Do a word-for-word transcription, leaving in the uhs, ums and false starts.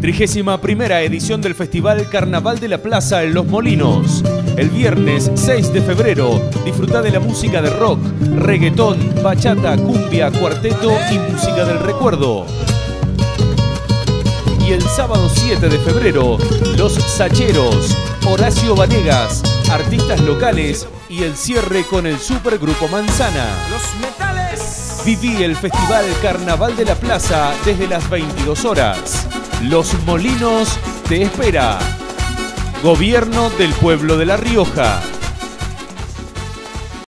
Trigésima primera edición del Festival Carnaval de la Plaza en Los Molinos. El viernes seis de febrero, disfruta de la música de rock, reggaetón, bachata, cumbia, cuarteto y música del recuerdo. Y el sábado siete de febrero, Los Sacheros, Horacio Vanegas, artistas locales y el cierre con el supergrupo Manzana. Los Metales. Viví el Festival Carnaval de la Plaza desde las veintidós horas. Los Molinos te espera. Gobierno del Pueblo de La Rioja.